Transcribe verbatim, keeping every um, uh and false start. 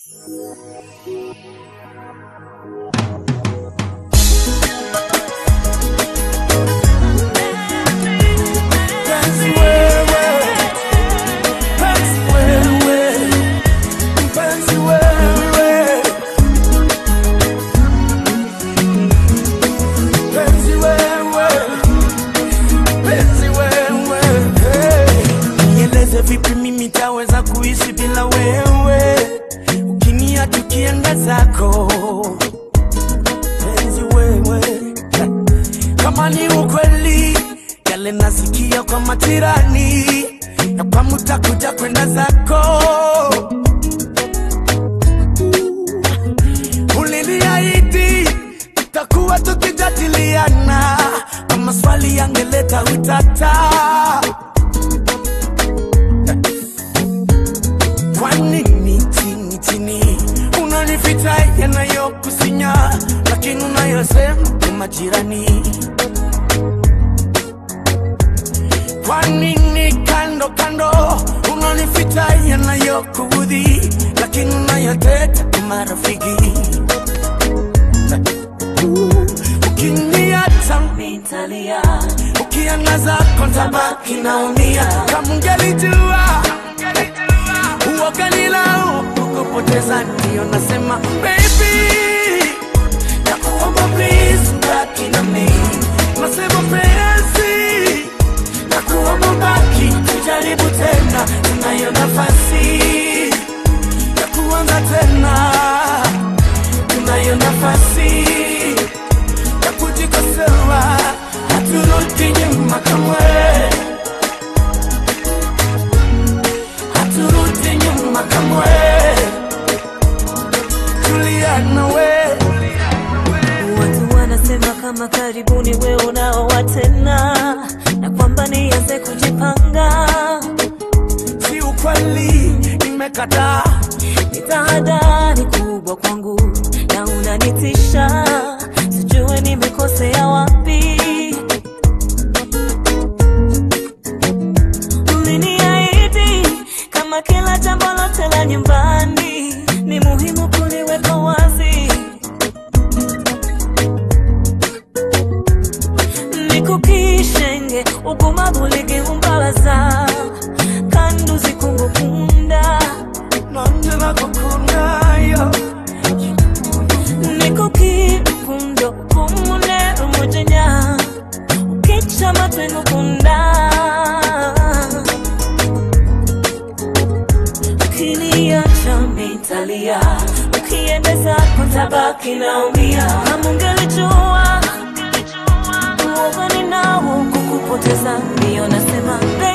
Vipi mimi taweza kuishi bila wewe, ukinia tukienda zako penzi wewe. Kama ni ukweli yale nasikia kwa matirani, na kwa mutakuja kwenda zako, uliniahidi tutakuwa tukijadiliana, kama swali yangeleta utata. Unanifita yanayokusinya, lakini unayosema ni majirani. Kwa nini kando kando unanifita yanayokuudhi, lakini unayoteta ni marafiki. Ukiniacha nitalia, ukiangaza kontabaki naumia. Kama ungelijua uoganilau kupoteza, ndio nasema baby, nakuomba please baki na mimi. Nasema penzi, nakuomba baki, tujaribu tena, tunayo nafasi ya kuanza tena, tunayo nafasi ya kujikosoa, haturudi nyuma kamwe, haturudi nyuma kamwe. Juliana we, watu wanasema kama karibuni wewe unaoa tena, na kwamba nianze kujipanga. Si ukweli, nimekataa. Ni tahadhari kubwa kwangu na unanitisha, sijue nimekosea wapi. Uliniahidi kama kila jambo lote la nyumbani ni muhimu kuliweka wazi. Nikukishenge uguma buligi umbalaza, kandu zikungukunda nanje nakukunda yo. Nikukirukundo kumune umujenya, ukicha matwe nukunda. Ukiniacha nitalia, ukiendeza kontabaki naumia. Kama ungelijua uoga ninao kukupoteza, ndio nasema